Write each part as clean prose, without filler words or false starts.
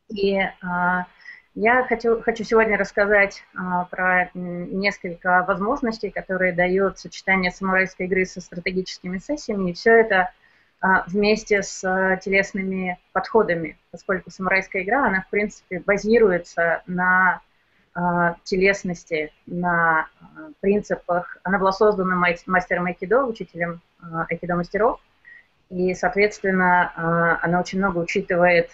И я хочу сегодня рассказать про несколько возможностей, которые дает сочетание самурайской игры со стратегическими сессиями, и все это вместе с телесными подходами, поскольку самурайская игра, она, в принципе, базируется на телесности, на принципах. Она была создана мастером айкидо, учителем айкидо-мастеров, и, соответственно, она очень много учитывает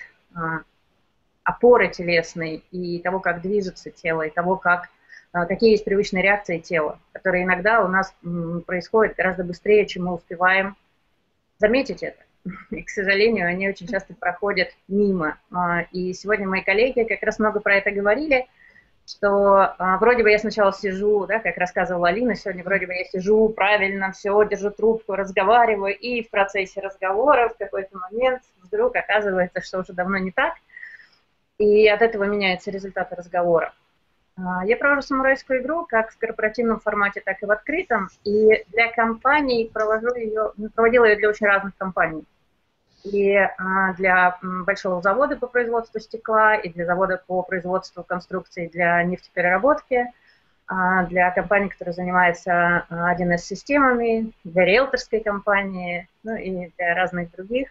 опоры телесной и того, как движется тело, и того, какие есть привычные реакции тела, которые иногда у нас происходят гораздо быстрее, чем мы успеваем заметить это. И, к сожалению, они очень часто проходят мимо. И сегодня мои коллеги как раз много про это говорили, что вроде бы я сначала сижу, да, как рассказывала Алина сегодня, вроде бы я сижу правильно, все, держу трубку, разговариваю, и в процессе разговора в какой-то момент вдруг оказывается, что уже давно не так, и от этого меняются результаты разговора. Я провожу самурайскую игру как в корпоративном формате, так и в открытом, и для компаний проводила ее для очень разных компаний. И для большого завода по производству стекла, и для завода по производству конструкций для нефтепереработки, для компании, которая занимается 1С-системами, для риэлторской компании, ну и для разных других.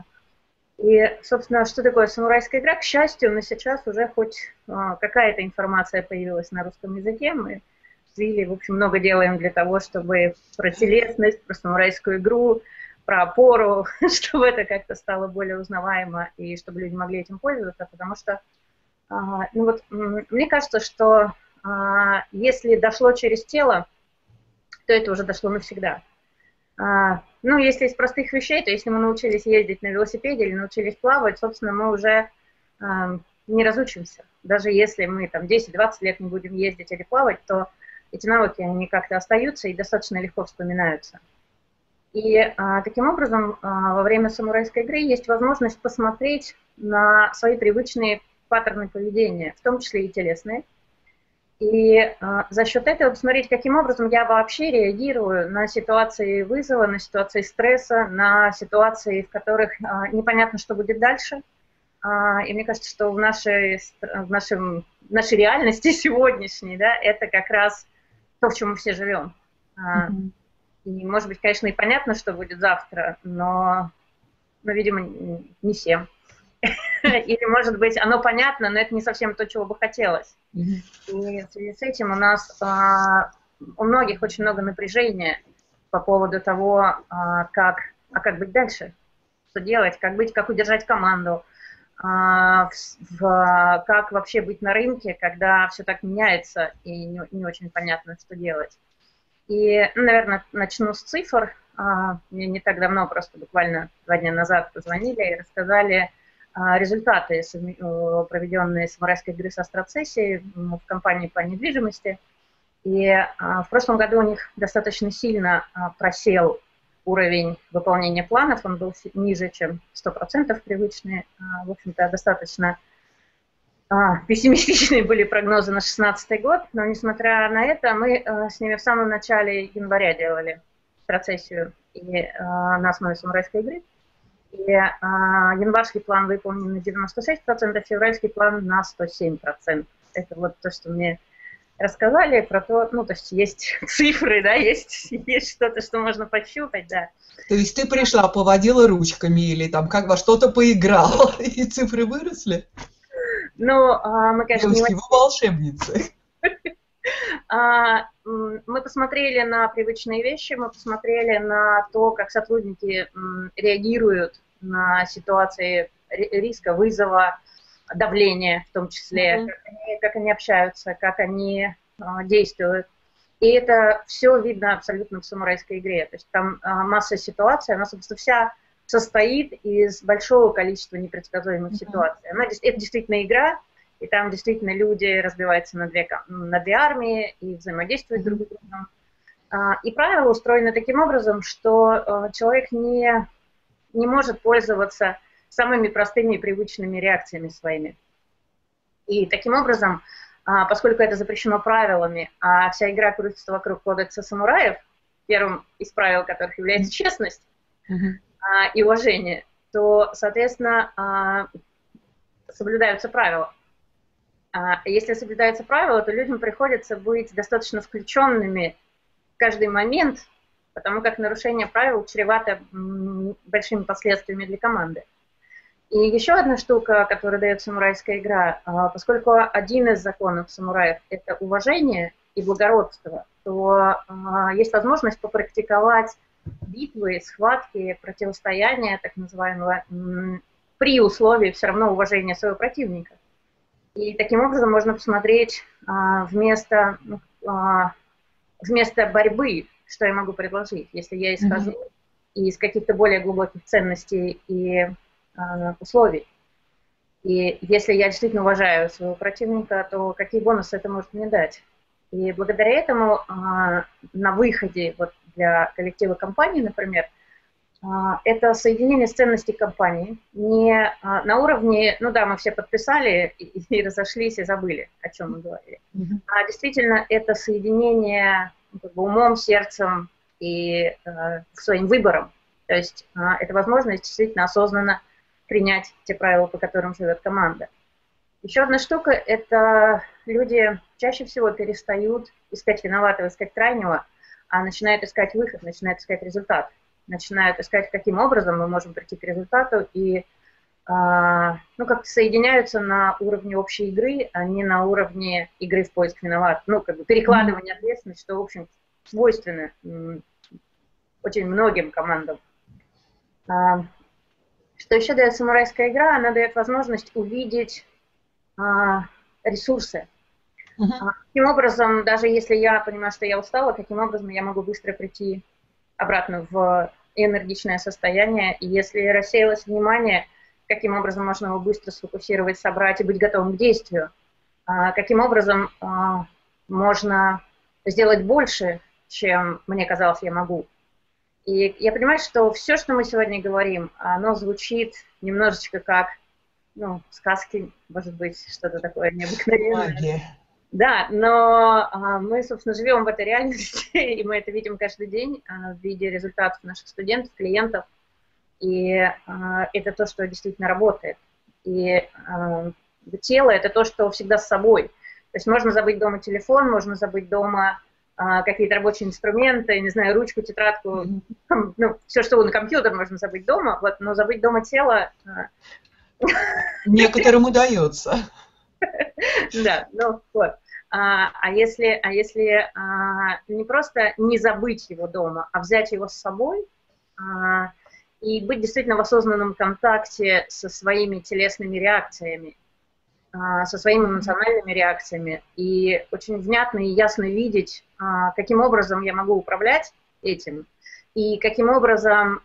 И, собственно, что такое самурайская игра? К счастью, на сейчас уже хоть какая-то информация появилась на русском языке. Мы с Вилли, в общем, много делаем для того, чтобы про телесность, про самурайскую игру, про опору, чтобы это как-то стало более узнаваемо и чтобы люди могли этим пользоваться, потому что, ну вот, мне кажется, что если дошло через тело, то это уже дошло навсегда. Ну, если из простых вещей, то если мы научились ездить на велосипеде или научились плавать, собственно, мы уже не разучимся. Даже если мы там 10-20 лет не будем ездить или плавать, то эти навыки, они как-то остаются и достаточно легко вспоминаются. И таким образом во время самурайской игры есть возможность посмотреть на свои привычные паттерны поведения, в том числе и телесные. И за счет этого посмотреть, каким образом я вообще реагирую на ситуации вызова, на ситуации стресса, на ситуации, в которых непонятно, что будет дальше. И мне кажется, что в нашей реальности сегодняшней, да, это как раз то, в чем мы все живем. И, может быть, конечно, и понятно, что будет завтра, но видимо, не всем. Или, может быть, оно понятно, но это не совсем то, чего бы хотелось. И в связи с этим у нас у многих очень много напряжения по поводу того, как быть дальше, что делать, как быть, как удержать команду, как вообще быть на рынке, когда все так меняется и не очень понятно, что делать. И, наверное, начну с цифр. Мне не так давно, просто буквально 2 дня назад позвонили и рассказали результаты, проведенные самурайской игры со стратсессией в компании по недвижимости. И в прошлом году у них достаточно сильно просел уровень выполнения планов, он был ниже, чем 100% привычные. В общем-то, достаточно пессимистичные были прогнозы на 2016 год, но несмотря на это, мы с ними в самом начале января делали стратсессию на основе самурайской игры. И январский план выполнен на 96%, февральский план на 107%. Это вот то, что мне рассказали про то, ну, то есть цифры, да, есть что-то, что можно пощупать, да. То есть ты пришла, поводила ручками или там как во что-то поиграла, и цифры выросли? Ну, мы, конечно, девочки, вы волшебницы. Мы посмотрели на привычные вещи, мы посмотрели на то, как сотрудники реагируют на ситуации риска, вызова, давления в том числе, как они общаются, как они действуют. И это все видно абсолютно в самурайской игре. То есть там масса ситуаций, она, собственно, вся состоит из большого количества непредсказуемых ситуаций. Это действительно игра, и там действительно люди разбиваются на две армии и взаимодействуют друг с другом. И правила устроены таким образом, что человек не может пользоваться самыми простыми и привычными реакциями своими. И таким образом, поскольку это запрещено правилами, а вся игра крутится вокруг кодекса самураев, первым из правил которых является честность и уважение, то, соответственно, соблюдаются правила. Если соблюдаются правила, то людям приходится быть достаточно включенными в каждый момент, потому как нарушение правил чревато большими последствиями для команды. И еще одна штука, которую дает самурайская игра, поскольку один из законов самураев – это уважение и благородство, то есть возможность попрактиковать битвы, схватки, противостояния, так называемого, при условии все равно уважения своего противника. И таким образом можно посмотреть вместо борьбы, что я могу предложить, если я исхожу из каких-то более глубоких ценностей и условий. И если я действительно уважаю своего противника, то какие бонусы это может мне дать? И благодаря этому на выходе вот для коллектива компании, например, это соединение с ценностей компании. Не на уровне, ну да, мы все подписали и разошлись, и забыли, о чем мы говорили. А действительно это соединение как бы умом, сердцем и своим выбором. То есть это возможность действительно осознанно принять те правила, по которым живет команда. Еще одна штука – это люди чаще всего перестают искать виноватого, искать крайнего, а начинают искать выход, начинают искать результат. Начинают искать, каким образом мы можем прийти к результату, и как-то соединяются на уровне общей игры, а не на уровне игры в поиск виноватых. Ну, как бы перекладывание ответственности, что, в общем, свойственно очень многим командам. Что еще дает самурайская игра? Она дает возможность увидеть ресурсы. Каким образом, даже если я понимаю, что я устала, каким образом я могу быстро прийти обратно в энергичное состояние, и если рассеялось внимание, каким образом можно его быстро сфокусировать, собрать и быть готовым к действию, каким образом можно сделать больше, чем мне казалось я могу. И я понимаю, что все, что мы сегодня говорим, оно звучит немножечко как, сказки, может быть, что-то такое необыкновенное. Магия. Да, но мы, собственно, живем в этой реальности, и мы это видим каждый день в виде результатов наших студентов, клиентов, и это то, что действительно работает. И тело – это то, что всегда с собой. То есть можно забыть дома телефон, можно забыть дома какие-то рабочие инструменты, не знаю, ручку, тетрадку, все, что на компьютер можно забыть дома, вот, но забыть дома тело… Некоторым удается. Да, вот. А если не просто не забыть его дома, а взять его с собой и быть действительно в осознанном контакте со своими телесными реакциями, со своими эмоциональными реакциями, и очень внятно и ясно видеть, каким образом я могу управлять этим, и каким образом,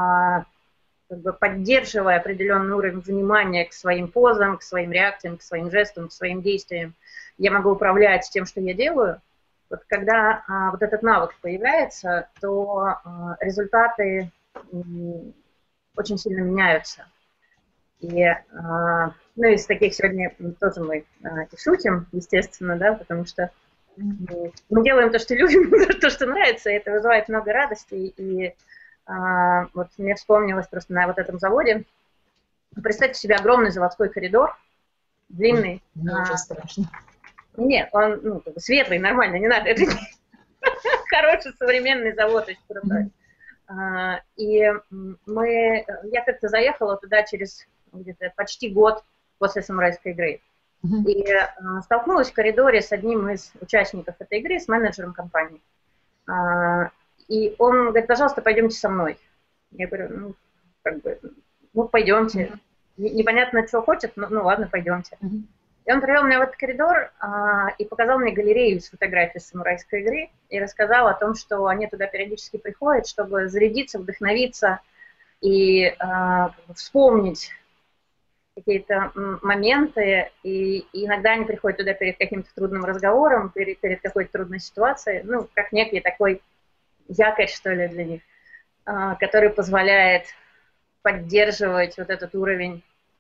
как бы поддерживая определенный уровень внимания к своим позам, к своим реакциям, к своим жестам, к своим действиям, я могу управлять тем, что я делаю. Вот когда вот этот навык появляется, то результаты очень сильно меняются. И, из таких сегодня тоже мы и шутим, естественно, да, потому что мы делаем то, что любим, то, что нравится, и это вызывает много радости. И вот мне вспомнилось просто на вот этом заводе. Представьте себе огромный заводской коридор, длинный. Мне уже страшно. Нет, он как бы светлый, нормально, не надо. Это хороший современный завод, очень крутой. И я как-то заехала туда через где-то почти год после самурайской игры. И столкнулась в коридоре с одним из участников этой игры, с менеджером компании. И он говорит: пожалуйста, пойдемте со мной. Я говорю, пойдемте. Непонятно, что хочет, но ладно, пойдемте. И он привел меня в этот коридор и показал мне галерею с фотографией самурайской игры и рассказал о том, что они туда периодически приходят, чтобы зарядиться, вдохновиться и вспомнить какие-то моменты. И иногда они приходят туда перед каким-то трудным разговором, перед какой-то трудной ситуацией, как некий такой якорь, что ли, для них, который позволяет поддерживать вот этот уровень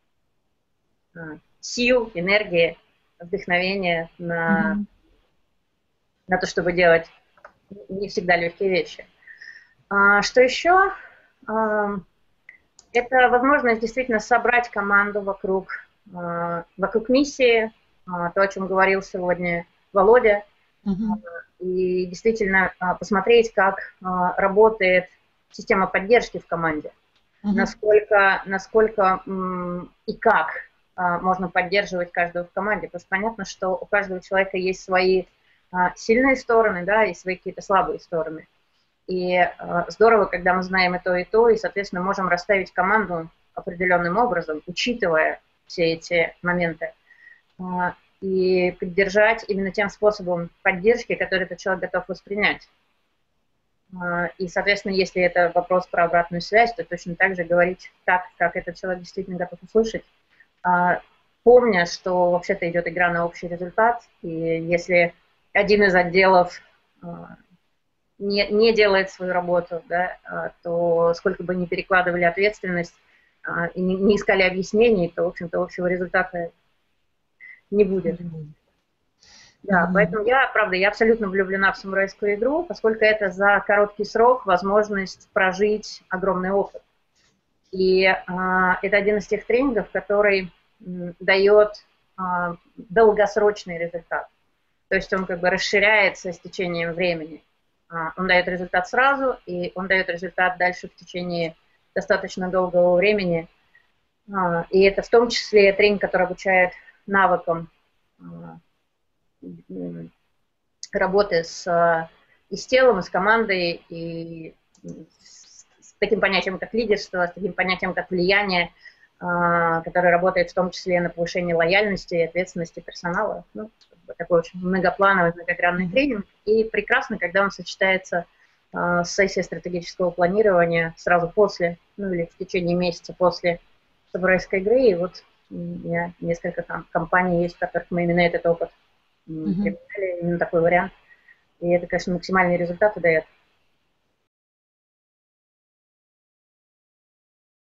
сил, энергии, вдохновения на то, чтобы делать не всегда легкие вещи. Что еще? Это возможность действительно собрать команду вокруг вокруг миссии, то, о чем говорил сегодня Володя, Мгм. и действительно посмотреть, как работает система поддержки в команде, Мгм. насколько и как можно поддерживать каждого в команде, потому что понятно, что у каждого человека есть свои сильные стороны, да, и свои какие-то слабые стороны. И здорово, когда мы знаем и то, и, соответственно, можем расставить команду определенным образом, учитывая все эти моменты, и поддержать именно тем способом поддержки, который этот человек готов воспринять. И, соответственно, если это вопрос про обратную связь, то точно так же говорить так, как этот человек действительно готов услышать, помня, что вообще-то идет игра на общий результат, и если один из отделов не делает свою работу, да, то сколько бы ни перекладывали ответственность и не искали объяснений, то, в общем-то, общего результата не будет. Да, Мгм. поэтому я абсолютно влюблена в самурайскую игру, поскольку это за короткий срок возможность прожить огромный опыт. И это один из тех тренингов, который дает долгосрочный результат. То есть он как бы расширяется с течением времени. Он дает результат сразу, и он дает результат дальше в течение достаточно долгого времени. И это в том числе тренинг, который обучает навыкам работы и с телом, и с командой, и с таким понятием, как лидерство, с таким понятием, как влияние, которое работает в том числе на повышение лояльности и ответственности персонала. Ну, такой очень многоплановый, многогранный тренинг. И прекрасно, когда он сочетается с сессией стратегического планирования сразу после, ну или в течение месяца после самурайской игры. И вот у меня несколько компаний есть, в которых мы именно этот опыт Мгм. применяли, именно такой вариант. И это, конечно, максимальные результаты дает.